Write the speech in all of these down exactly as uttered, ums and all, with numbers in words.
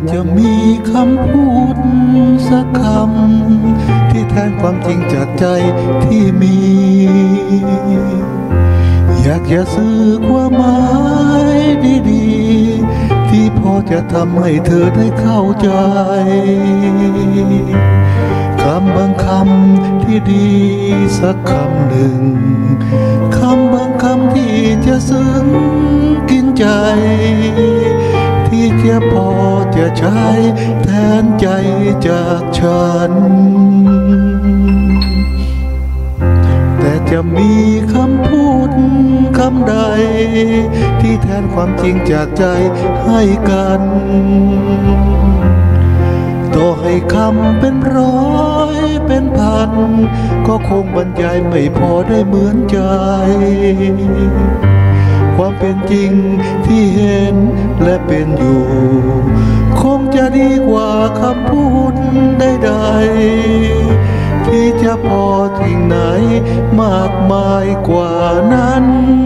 ากจะมีคำพูดสักคำที่แทนความจริงจากใจที่มีอยากจะสื่อความหมายดีๆที่พอจะทำให้เธอได้เข้าใจคำบางคำที่ดีสักคำหนึ่งคำบางคำที่จะซึ้งกินใจที่จะพอจะใช้แทนใจจากฉันแต่จะมีคำพูดคำใดที่แทนความจริงจากใจให้กันต่อให้คำเป็นร้อยเป็นพันก็คงบรรยายไม่พอได้เหมือนใจความเป็นจริงที่เห็นและเป็นอยู่คงจะดีกว่าคำพูดใดๆที่จะพอทิ้งไหนมากมายกว่านั้น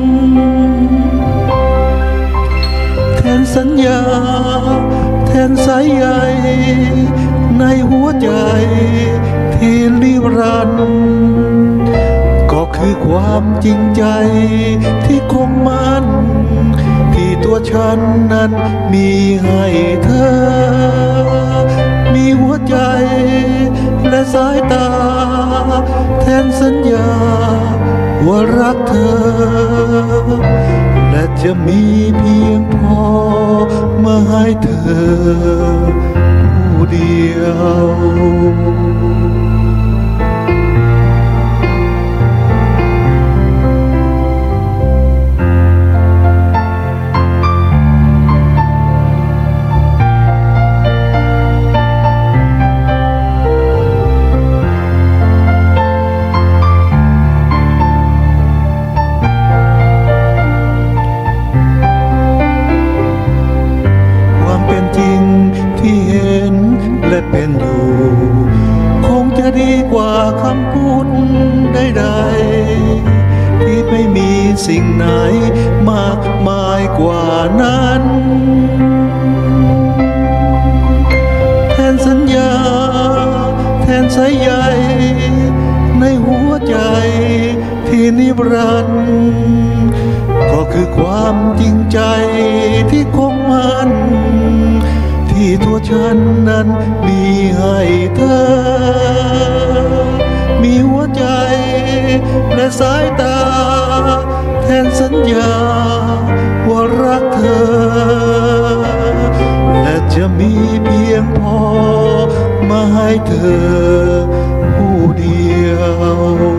แทนสัญญาแทนสายใยในหัวใจที่ลิรันก็คือความจริงใจที่คงมั่นที่ตัวฉันนั้นมีให้เธอมีหัวใจและสายตาแทนสัญญาว่ารักเธอและจะมีเพียงพอมาให้เธอผู้เดียวที่เห็นและเป็นอยู่คงจะดีกว่าคำพูดใดๆที่ไม่มีสิ่งไหนมากมายกว่านั้นแทนสัญญาแทนสายใยในหัวใจที่นิรันดร์ก็คือความจริงใจที่คงมั่นที่ตัวฉันนั้นมีให้เธอมีหัวใจและสายตาแทนสัญญาว่ารักเธอและจะมีเพียงพอมาให้เธอผู้เดียว